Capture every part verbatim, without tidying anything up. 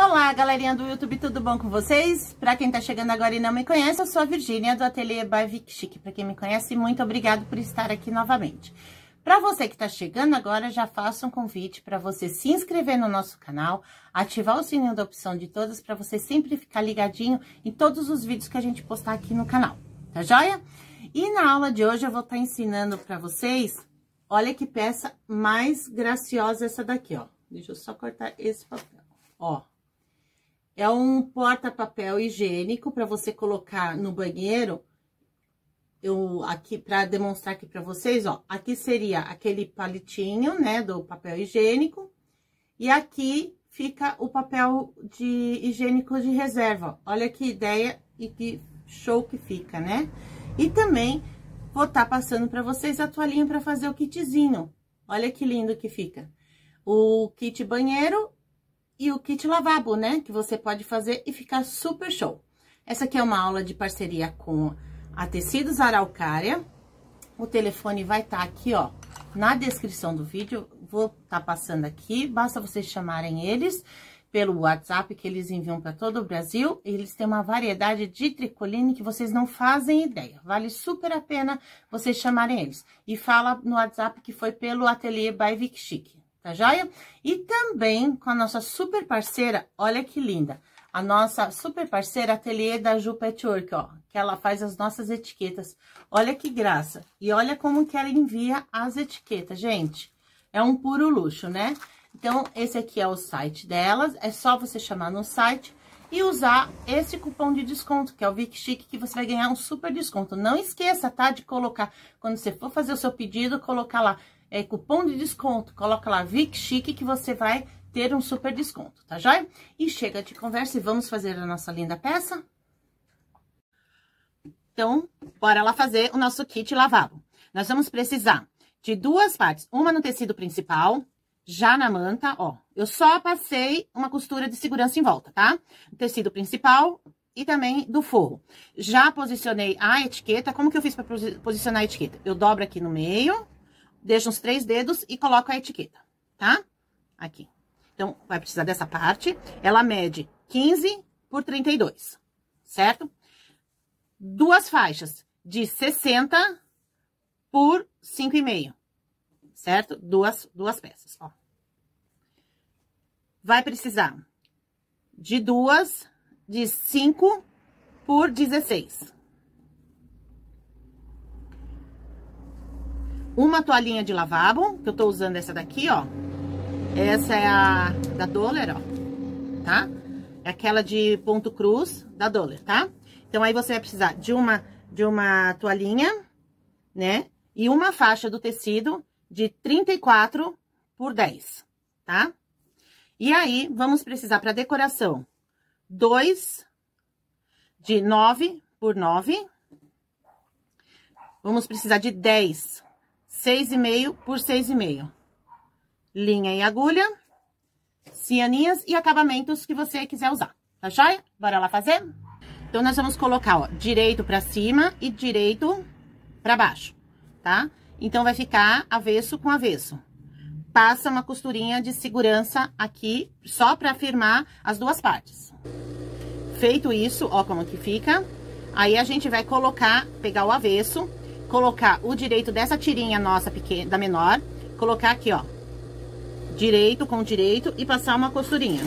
Olá, galerinha do YouTube, tudo bom com vocês? Pra quem tá chegando agora e não me conhece, eu sou a Virgínia do Ateliê by Vic Chic. Pra quem me conhece, muito obrigado por estar aqui novamente. Pra você que tá chegando agora, já faço um convite para você se inscrever no nosso canal, ativar o sininho da opção de todas para você sempre ficar ligadinho em todos os vídeos que a gente postar aqui no canal, tá joia? E na aula de hoje eu vou estar ensinando para vocês, olha que peça mais graciosa essa daqui, ó. Deixa eu só cortar esse papel, ó. É um porta-papel higiênico para você colocar no banheiro. Eu aqui, para demonstrar aqui para vocês, ó, aqui seria aquele palitinho, né, do papel higiênico. E aqui fica o papel de higiênico de reserva. Olha que ideia e que show que fica, né? E também vou estar passando para vocês a toalhinha para fazer o kitzinho. Olha que lindo que fica. O kit banheiro e o kit lavabo, né? Que você pode fazer e ficar super show. Essa aqui é uma aula de parceria com a Tecidos Araucária. O telefone vai estar aqui, ó, na descrição do vídeo. Vou estar passando aqui, basta vocês chamarem eles pelo WhatsApp, que eles enviam para todo o Brasil. Eles têm uma variedade de tricoline que vocês não fazem ideia. Vale super a pena vocês chamarem eles. E fala no WhatsApp que foi pelo Ateliê by Vic Chic. Tá joia? E também com a nossa super parceira, olha que linda, a nossa super parceira Ateliê da Ju Patchwork, ó, que ela faz as nossas etiquetas. Olha que graça. E olha como que ela envia as etiquetas, gente. É um puro luxo, né? Então, esse aqui é o site delas, é só você chamar no site e usar esse cupom de desconto, que é o Vic Chic, que você vai ganhar um super desconto. Não esqueça, tá, de colocar, quando você for fazer o seu pedido, colocar lá, é cupom de desconto, coloca lá Vic Chic que você vai ter um super desconto, tá joia? E chega de conversa e vamos fazer a nossa linda peça? Então, bora lá fazer o nosso kit lavabo. Nós vamos precisar de duas partes, uma no tecido principal, já na manta, ó. Eu só passei uma costura de segurança em volta, tá? O tecido principal e também do forro. Já posicionei a etiqueta. Como que eu fiz para posicionar a etiqueta? Eu dobro aqui no meio, deixo uns três dedos e coloco a etiqueta, tá? Aqui. Então, vai precisar dessa parte. Ela mede quinze por trinta e dois, certo? Duas faixas de sessenta por cinco e meio, certo? Duas, duas peças, ó. Vai precisar de duas de cinco por dezesseis. Uma toalhinha de lavabo, que eu tô usando essa daqui, ó. Essa é a da Doller, ó, tá? É aquela de ponto cruz da Doller, tá? Então, aí você vai precisar de uma, de uma toalhinha, né? E uma faixa do tecido de trinta e quatro por dez, tá? E aí, vamos precisar para decoração, dois de nove por nove. Vamos precisar de dez, seis e meio por seis e meio. Linha e agulha, cianinhas e acabamentos que você quiser usar, tá joia? Bora lá fazer? Então, nós vamos colocar, ó, direito pra cima e direito pra baixo, tá? Então, vai ficar avesso com avesso. Passa uma costurinha de segurança aqui, só pra firmar as duas partes. Feito isso, ó como que fica. Aí, a gente vai colocar, pegar o avesso, colocar o direito dessa tirinha nossa pequena, da menor, colocar aqui, ó. Direito com direito e passar uma costurinha.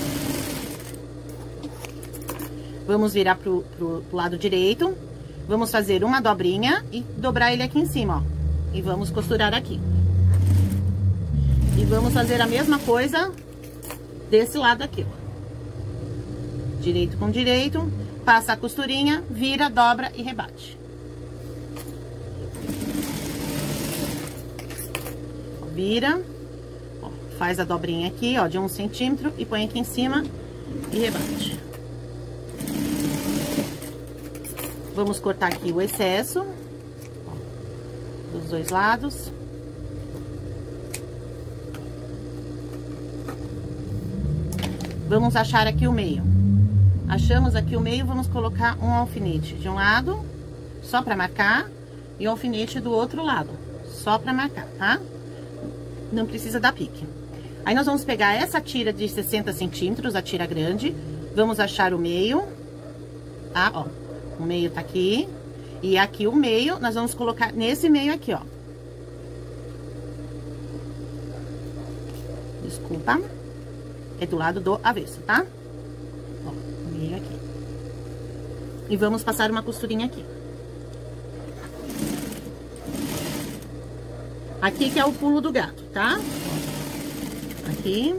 Vamos virar pro, pro, pro lado direito. Vamos fazer uma dobrinha e dobrar ele aqui em cima, ó. E vamos costurar aqui. E vamos fazer a mesma coisa desse lado aqui, ó. Direito com direito, passa a costurinha, vira, dobra e rebate. Vira. Faz a dobrinha aqui, ó, de um centímetro e põe aqui em cima e rebate. Vamos cortar aqui o excesso, ó, dos dois lados. Vamos achar aqui o meio. Achamos aqui o meio, vamos colocar um alfinete de um lado, só pra marcar, e um alfinete do outro lado, só pra marcar, tá? Não precisa dar pique. Aí, nós vamos pegar essa tira de sessenta centímetros, a tira grande. Vamos achar o meio, tá? Ó, o meio tá aqui. E aqui o meio, nós vamos colocar nesse meio aqui, ó. Desculpa. É do lado do avesso, tá? Ó, o meio aqui. E vamos passar uma costurinha aqui. Aqui que é o pulo do gato, tá? Aqui.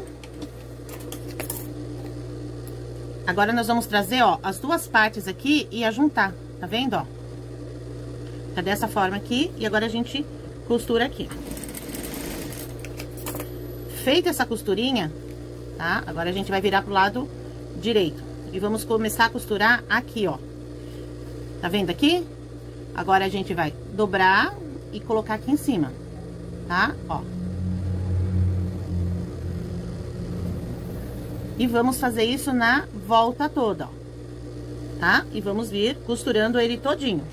Agora, nós vamos trazer, ó, as duas partes aqui e ajuntar, tá vendo, ó? Tá dessa forma aqui, e agora a gente costura aqui. Feita essa costurinha, tá? Agora a gente vai virar pro lado direito. E vamos começar a costurar aqui, ó. Tá vendo aqui? Agora a gente vai dobrar e colocar aqui em cima, tá? Ó. E vamos fazer isso na volta toda, ó. Tá? E vamos vir costurando ele todinho.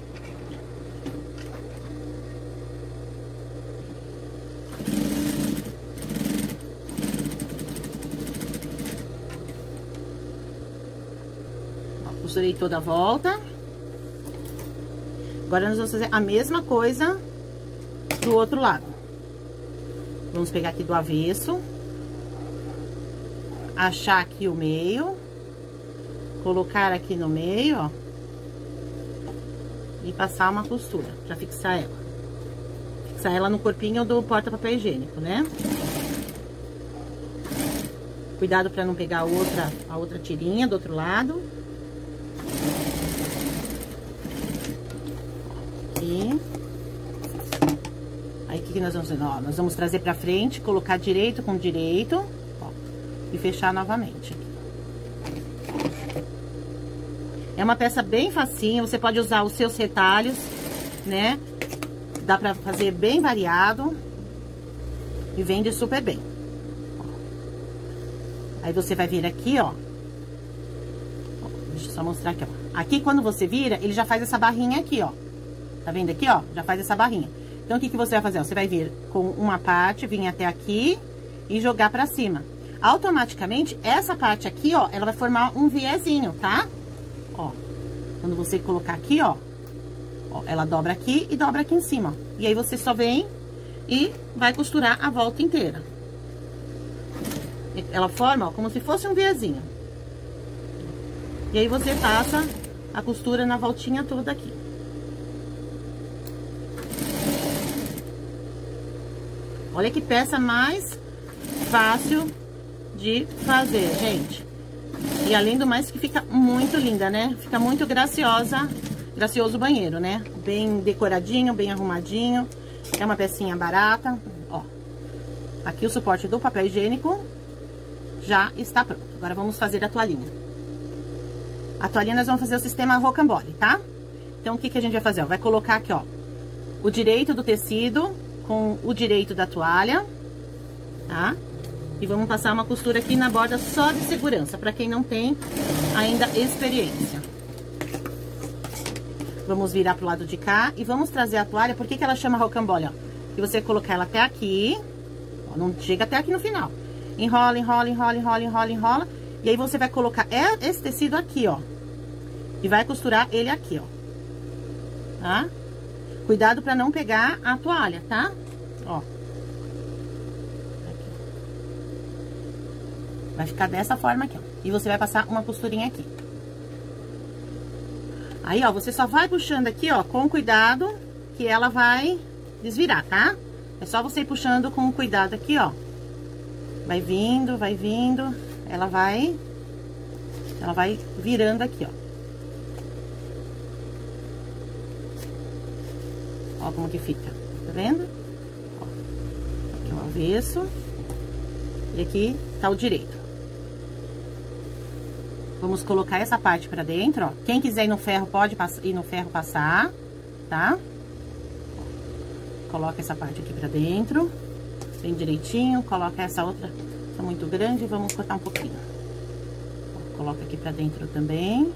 Ó, costurei toda a volta. Agora, nós vamos fazer a mesma coisa do outro lado. Vamos pegar aqui do avesso. Achar aqui o meio, colocar aqui no meio, ó, e passar uma costura pra fixar ela. Fixar ela no corpinho do porta-papel higiênico, né? Cuidado pra não pegar a outra, a outra tirinha do outro lado. Aqui. Aí, o que que nós vamos fazer? Ó, nós vamos trazer pra frente, colocar direito com direito. E fechar novamente. É uma peça bem facinha, você pode usar os seus retalhos, né? Dá pra fazer bem variado. E vende super bem. Aí você vai vir aqui, ó. Deixa eu só mostrar aqui, ó. Aqui, quando você vira, ele já faz essa barrinha aqui, ó. Tá vendo aqui, ó? Já faz essa barrinha. Então, o que que você vai fazer? Você vai vir com uma parte, vir até aqui e jogar pra cima. Automaticamente, essa parte aqui, ó, ela vai formar um viezinho, tá? Ó, quando você colocar aqui, ó, ó, ela dobra aqui e dobra aqui em cima, ó. E aí, você só vem e vai costurar a volta inteira. Ela forma, ó, como se fosse um viezinho. E aí, você passa a costura na voltinha toda aqui. Olha que peça mais fácil de fazer, gente. E além do mais que fica muito linda, né? Fica muito graciosa, gracioso o banheiro, né? Bem decoradinho, bem arrumadinho. É uma pecinha barata, ó. Aqui o suporte do papel higiênico já está pronto. Agora vamos fazer a toalhinha. A toalhinha nós vamos fazer o sistema rocambole, tá? Então, o que que a gente vai fazer? Ó, vai colocar aqui, ó, o direito do tecido com o direito da toalha, tá? E vamos passar uma costura aqui na borda só de segurança, pra quem não tem ainda experiência. Vamos virar pro lado de cá e vamos trazer a toalha. Por que que ela chama rocambole, ó? Que você colocar ela até aqui, ó, não chega até aqui no final. Enrola, enrola, enrola, enrola, enrola, enrola. E aí, você vai colocar esse tecido aqui, ó. E vai costurar ele aqui, ó. Tá? Cuidado pra não pegar a toalha, tá? Ó. Vai ficar dessa forma aqui, ó. E você vai passar uma costurinha aqui. Aí, ó, você só vai puxando aqui, ó, com cuidado, que ela vai desvirar, tá? É só você ir puxando com cuidado aqui, ó. Vai vindo, vai vindo. Ela vai... Ela vai virando aqui, ó. Ó como que fica. Tá vendo? Ó. Aqui é o avesso. E aqui tá o direito. Vamos colocar essa parte pra dentro, ó. Quem quiser ir no ferro, pode ir no ferro passar, tá? Coloca essa parte aqui pra dentro, bem direitinho. Coloca essa outra, tá muito grande, vamos cortar um pouquinho. Ó, coloca aqui pra dentro também.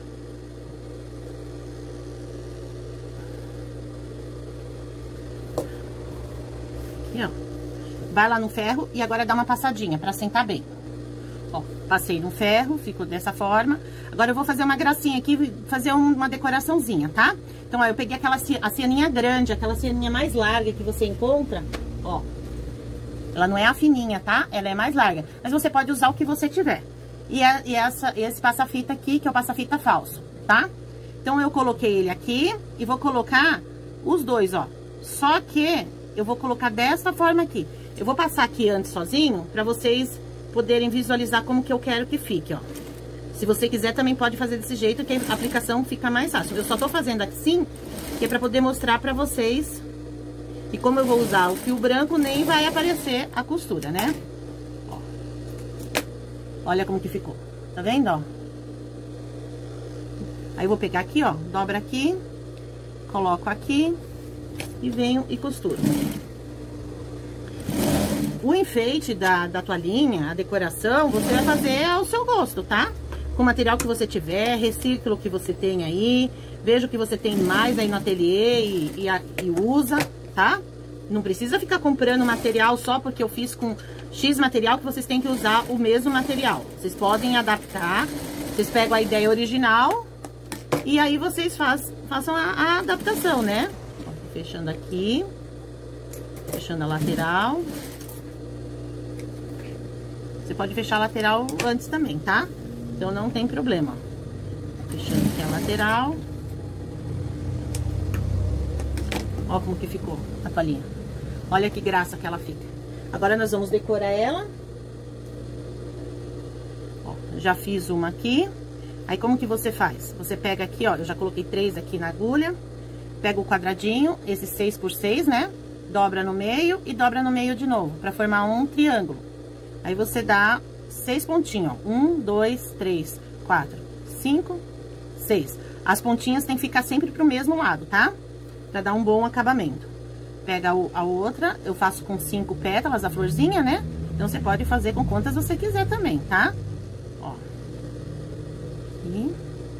Aqui, ó. vai lá no ferro e agora dá uma passadinha pra sentar bem. Ó, passei no ferro, ficou dessa forma. Agora eu vou fazer uma gracinha aqui, fazer uma decoraçãozinha, tá? Então, ó, eu peguei aquela a cianinha grande, aquela cianinha mais larga que você encontra, ó. Ela não é a fininha, tá? Ela é mais larga. Mas você pode usar o que você tiver. E, a, e essa, esse passa-fita aqui, que é o passa-fita falso, tá? Então, eu coloquei ele aqui e vou colocar os dois, ó. Só que eu vou colocar dessa forma aqui. Eu vou passar aqui antes sozinho, pra vocês poderem visualizar como que eu quero que fique, ó. Se você quiser, também pode fazer desse jeito, que a aplicação fica mais fácil. Eu só tô fazendo assim, que é pra poder mostrar pra vocês. E como eu vou usar o fio branco, nem vai aparecer a costura, né? Ó. Olha como que ficou. Tá vendo, ó? Aí eu vou pegar aqui, ó, dobra aqui, coloco aqui e venho e costuro. O enfeite da, da toalhinha, a decoração, você vai fazer ao seu gosto, tá? Com o material que você tiver, recicla o que você tem aí, veja o que você tem mais aí no ateliê e, e, a, e usa, tá? Não precisa ficar comprando material só porque eu fiz com X material, que vocês têm que usar o mesmo material. Vocês podem adaptar, vocês pegam a ideia original e aí vocês faz, façam a, a adaptação, né? Ó, fechando aqui, fechando a lateral. Você pode fechar a lateral antes também, tá? Então não tem problema. Fechando aqui a lateral. Ó como que ficou a toalhinha. Olha que graça que ela fica. Agora nós vamos decorar ela. Ó, já fiz uma aqui. Aí como que você faz? Você pega aqui, ó, eu já coloquei três aqui na agulha. Pega o quadradinho, esse seis por seis, né? Dobra no meio e dobra no meio de novo, pra formar um triângulo. Aí você dá seis pontinhos, ó. Um, dois, três, quatro, cinco, seis. As pontinhas tem que ficar sempre pro mesmo lado, tá? Pra dar um bom acabamento. Pega a outra, eu faço com cinco pétalas a florzinha, né? Então, você pode fazer com quantas você quiser também, tá? Ó. E...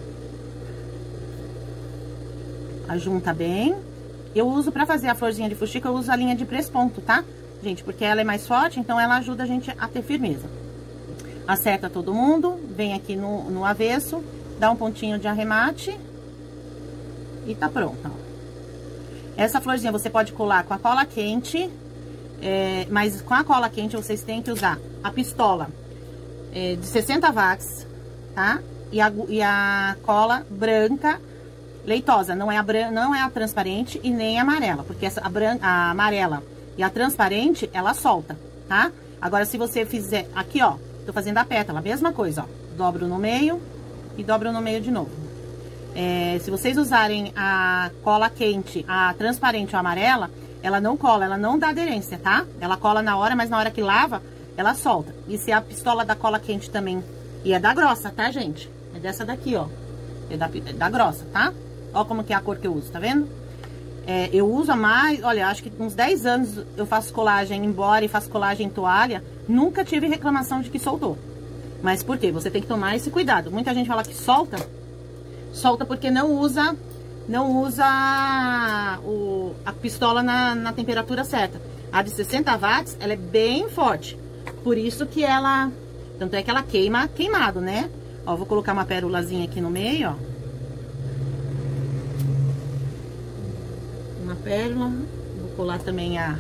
ajunta bem. Eu uso, pra fazer a florzinha de fuxico, eu uso a linha de presponto, tá? Gente, porque ela é mais forte, então ela ajuda a gente a ter firmeza. Acerta todo mundo, vem aqui no, no avesso, dá um pontinho de arremate e tá pronta, ó. Essa florzinha você pode colar com a cola quente, é, mas com a cola quente vocês têm que usar a pistola é, de sessenta watts, tá? E a, e a cola branca leitosa, não é, a bran, não é a transparente e nem a amarela, porque essa, a, bran, a amarela e a transparente, ela solta, tá? Agora, se você fizer aqui, ó, tô fazendo a pétala, mesma coisa, ó. Dobro no meio e dobro no meio de novo. É, se vocês usarem a cola quente, a transparente ou a amarela, ela não cola, ela não dá aderência, tá? Ela cola na hora, mas na hora que lava, ela solta. E se a pistola da cola quente também... E é da grossa, tá, gente? É dessa daqui, ó. É da, é da grossa, tá? Ó como que é a cor que eu uso, tá vendo? É, eu uso a mais... Olha, acho que uns dez anos eu faço colagem embora e faço colagem em toalha. Nunca tive reclamação de que soltou. Mas por quê? Você tem que tomar esse cuidado. Muita gente fala que solta... Solta porque não usa, não usa o, a pistola na, na temperatura certa. A de sessenta watts, ela é bem forte. Por isso que ela, tanto é que ela queima queimado, né? Ó, vou colocar uma pérolazinha aqui no meio, ó. Uma pérola. Vou colar também a,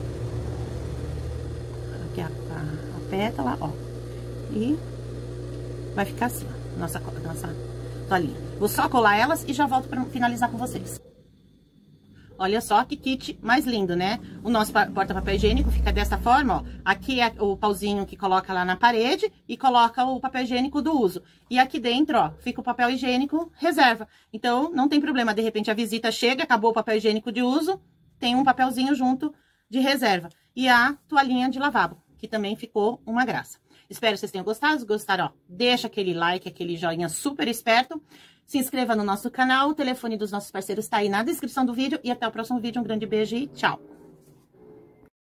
aqui a, a, a pétala, ó. E vai ficar assim, ó, nossa, nossa toalhinha. Vou só colar elas e já volto pra finalizar com vocês. Olha só que kit mais lindo, né? O nosso porta-papel higiênico fica dessa forma, ó. Aqui é o pauzinho que coloca lá na parede e coloca o papel higiênico do uso. E aqui dentro, ó, fica o papel higiênico reserva. Então, não tem problema, de repente a visita chega, acabou o papel higiênico de uso, tem um papelzinho junto de reserva. E a toalhinha de lavabo, que também ficou uma graça. Espero que vocês tenham gostado. Se gostaram, ó, deixa aquele like, aquele joinha super esperto. Se inscreva no nosso canal, o telefone dos nossos parceiros tá aí na descrição do vídeo. E até o próximo vídeo. Um grande beijo e tchau!